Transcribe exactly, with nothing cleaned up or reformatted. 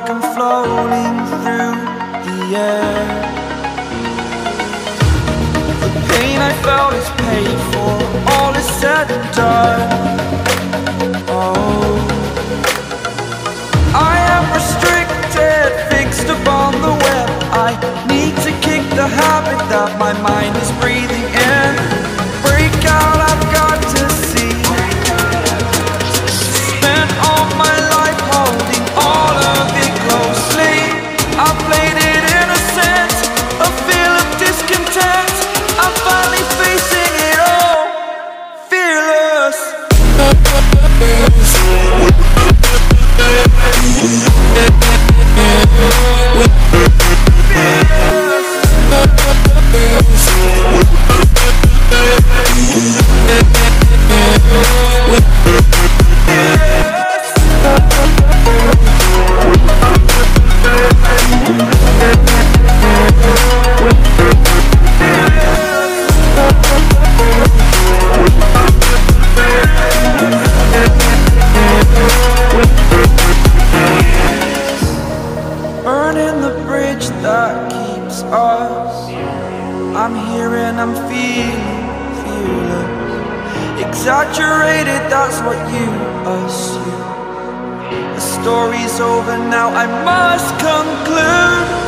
like I'm floating through the air. The pain I felt is paid for, all is said and done. Oh, I am restricted, fixed upon the web. I need to kick the habit that my mind is breathing in. Break out, I've got to see. Spent all my life holding all of it closely. I played it innocent, a feel of discontent. I'm finally facing it all, fearless. Burning the bridge that keeps us. I'm here and I'm feeling fearless. Exaggerated, that's what you assume. The story's over now, I must conclude.